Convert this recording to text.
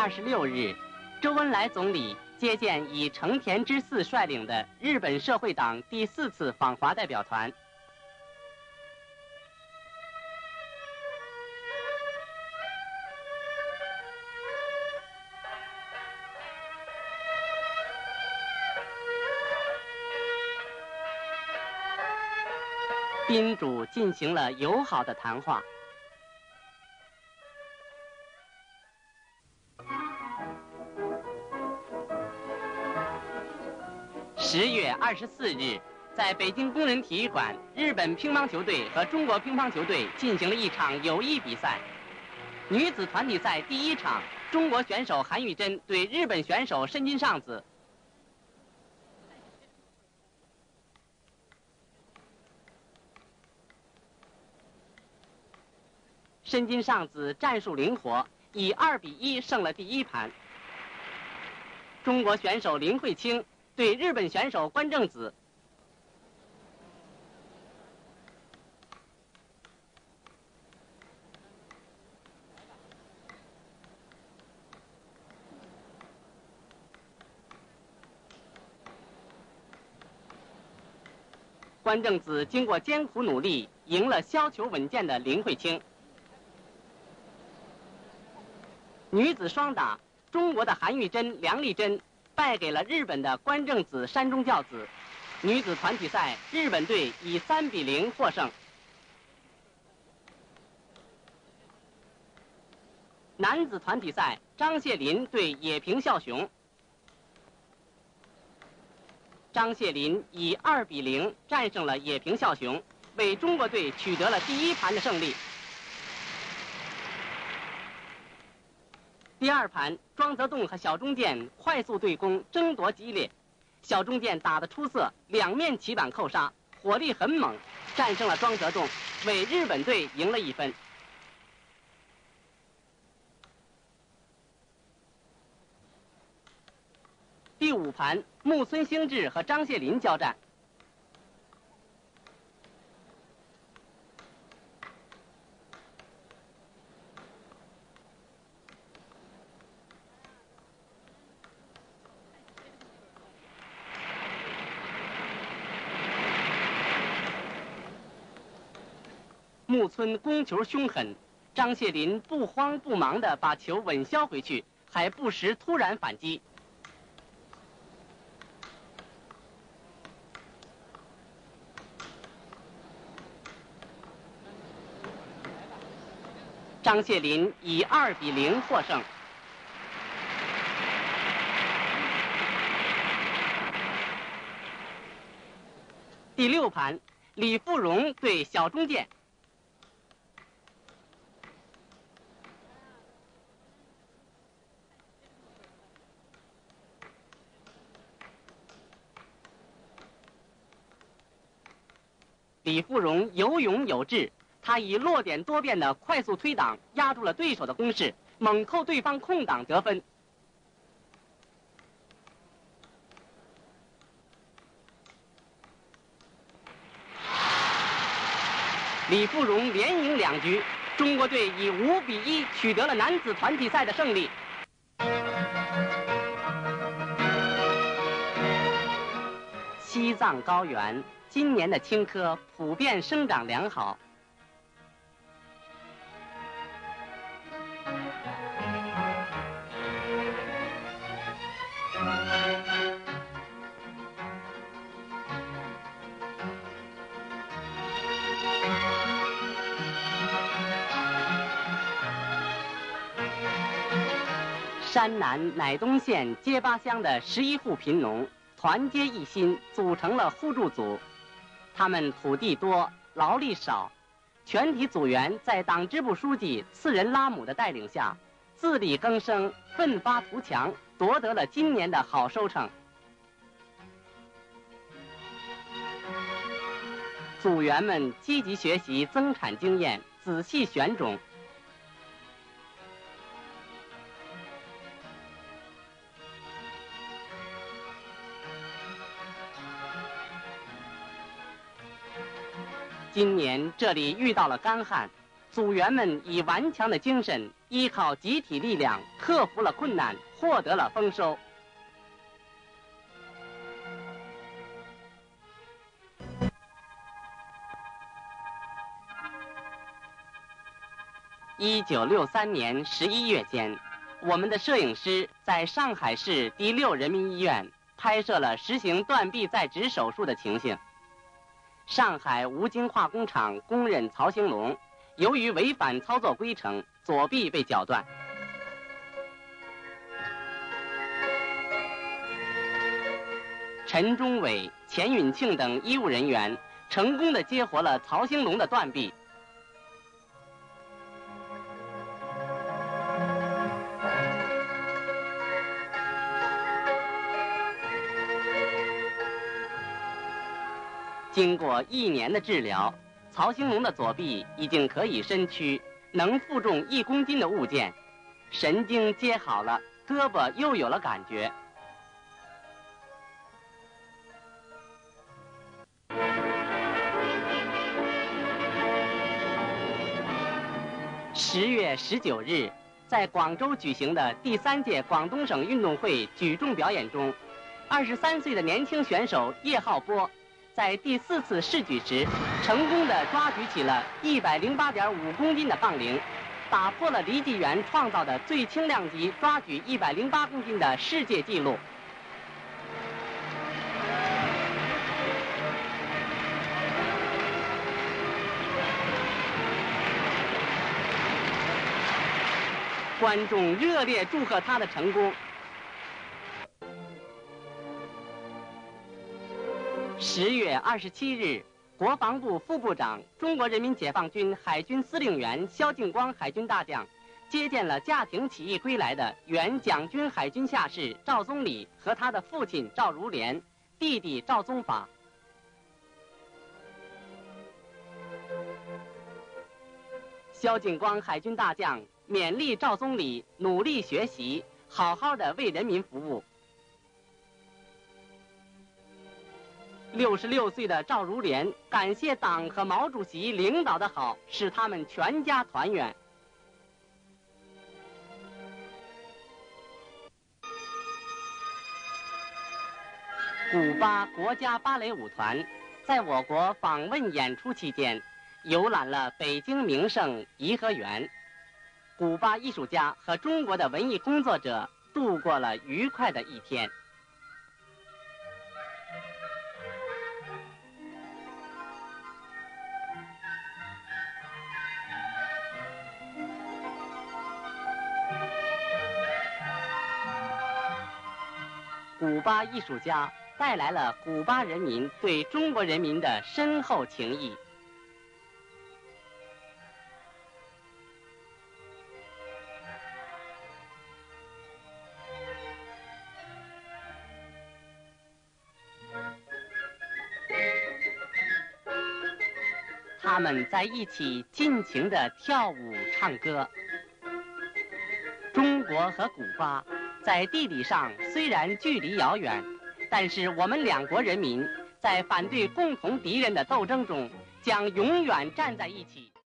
26日，周恩来总理接见以成田之四率领的日本社会党第4次访华代表团。宾主进行了友好的谈话。10月24日，在北京工人体育馆，日本乒乓球队和中国乒乓球队进行了一场友谊比赛。女子团体赛第1场，中国选手韩玉珍对日本选手深津尚子。深津尚子战术灵活，以2比1胜了第1盘。中国选手林慧卿对日本选手关正子。关正子经过艰苦努力，赢了削球稳健的林慧卿。女子双打，中国的韩玉珍、梁丽珍败给了日本的关正子、山中教子。女子团体赛，日本队以3比0获胜。男子团体赛，张谢林对野平孝雄。张谢林以2比0战胜了野平孝雄，为中国队取得了第1盘的胜利。第2盘，庄则栋和小中剑快速对攻，争夺激烈。小中剑打得出色，两面起板扣杀，火力很猛，战胜了庄则栋，为日本队赢了1分。第5盘，木村兴志和张谢林交战。木村攻球凶狠，张谢林不慌不忙地把球稳削回去，还不时突然反击。张谢林以2比0获胜。第6盘，李富荣对小中剑。李富荣有勇有志，他以落点多变的快速推挡压住了对手的攻势，猛扣对方空档得分。李富荣连赢2局，中国队以5比1取得了男子团体赛的胜利。西藏高原今年的青稞普遍生长良好。山南乃东县街巴乡的11户贫农团结一心，组成了互助组。他们土地多，劳力少，全体组员在党支部书记次仁拉姆的带领下，自力更生，奋发图强，夺得了今年的好收成。组员们积极学习增产经验，仔细选种。今年这里遇到了干旱，组员们以顽强的精神依靠集体力量克服了困难，获得了丰收。1963年11月间，我们的摄影师在上海市第6人民医院拍摄了实行断臂再植手术的情形。上海吴京化工厂工人曹兴龙由于违反操作规程，左臂被绞断。陈忠伟、钱允庆等医务人员成功地接活了曹兴龙的断臂。经过1年的治疗，曹兴龙的左臂已经可以伸屈，能负重1公斤的物件，神经接好了，胳膊又有了感觉。10月19日，在广州举行的第3届广东省运动会举重表演中，23岁的年轻选手叶浩波在第4次试举时，成功地抓举起了108.5公斤的杠铃，打破了黎继元创造的最轻量级抓举108公斤的世界纪录。观众热烈祝贺他的成功。10月27日，国防部副部长、中国人民解放军海军司令员萧劲光海军大将接见了家庭起义归来的原蒋军海军下士赵宗礼和他的父亲赵如莲、弟弟赵宗法。萧劲光海军大将勉励赵宗礼努力学习，好好的为人民服务。66岁的赵如莲感谢党和毛主席领导的好，使他们全家团圆。古巴国家芭蕾舞团在我国访问演出期间，游览了北京名胜颐和园。古巴艺术家和中国的文艺工作者度过了愉快的一天。古巴艺术家带来了古巴人民对中国人民的深厚情谊。他们在一起尽情地跳舞唱歌。中国和古巴在地理上虽然距离遥远，但是我们两国人民在反对共同敌人的斗争中将永远站在一起。